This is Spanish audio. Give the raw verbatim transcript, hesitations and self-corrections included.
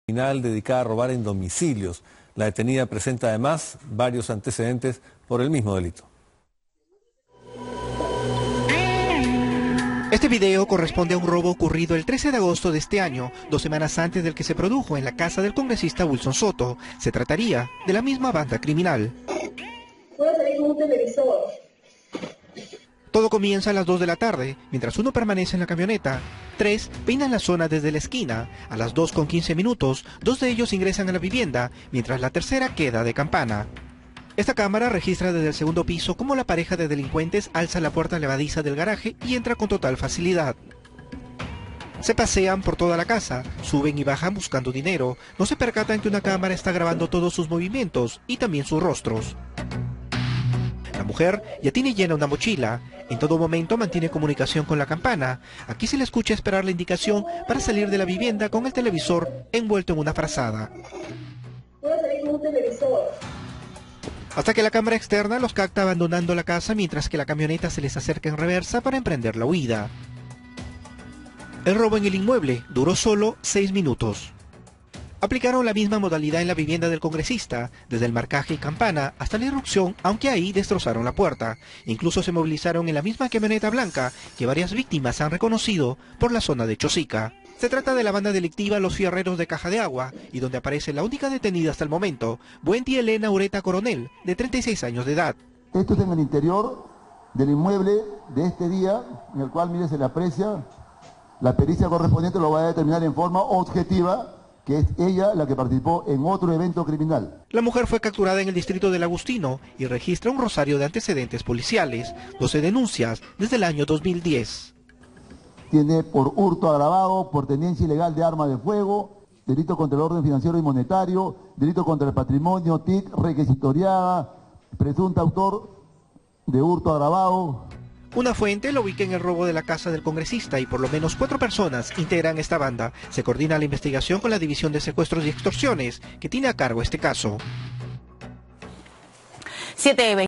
criminal dedicada a robar en domicilios. La detenida presenta además varios antecedentes por el mismo delito. Este video corresponde a un robo ocurrido el trece de agosto de este año, dos semanas antes del que se produjo en la casa del congresista Wilson Soto. Se trataría de la misma banda criminal. Puedo salir con un televisor. Todo comienza a las dos de la tarde, mientras uno permanece en la camioneta. Tres peinan la zona desde la esquina. A las dos con quince minutos, dos de ellos ingresan a la vivienda, mientras la tercera queda de campana. Esta cámara registra desde el segundo piso cómo la pareja de delincuentes alza la puerta levadiza del garaje y entra con total facilidad. Se pasean por toda la casa, suben y bajan buscando dinero. No se percatan que una cámara está grabando todos sus movimientos y también sus rostros. La mujer ya tiene llena una mochila. En todo momento mantiene comunicación con la campana. Aquí se le escucha esperar la indicación para salir de la vivienda con el televisor envuelto en una frazada. Puedo salir con un televisor. Hasta que la cámara externa los capta abandonando la casa mientras que la camioneta se les acerca en reversa para emprender la huida. El robo en el inmueble duró solo seis minutos. Aplicaron la misma modalidad en la vivienda del congresista, desde el marcaje y campana hasta la irrupción, aunque ahí destrozaron la puerta. Incluso se movilizaron en la misma camioneta blanca que varias víctimas han reconocido por la zona de Chosica. Se trata de la banda delictiva Los Fierreros de Caja de Agua, y donde aparece la única detenida hasta el momento, Buendia Elena Ureta Coronel, de treinta y seis años de edad. Esto es en el interior del inmueble de este día, en el cual, mire, se le aprecia. La pericia correspondiente lo va a determinar en forma objetiva, que es ella la que participó en otro evento criminal. La mujer fue capturada en el distrito del Agustino y registra un rosario de antecedentes policiales, doce denuncias desde el año dos mil diez. Tiene por hurto agravado, por tenencia ilegal de arma de fuego, delito contra el orden financiero y monetario, delito contra el patrimonio, T I C, requisitoriada, presunto autor de hurto agravado. Una fuente lo ubica en el robo de la casa del congresista y por lo menos cuatro personas integran esta banda. Se coordina la investigación con la División de Secuestros y Extorsiones, que tiene a cargo este caso. siete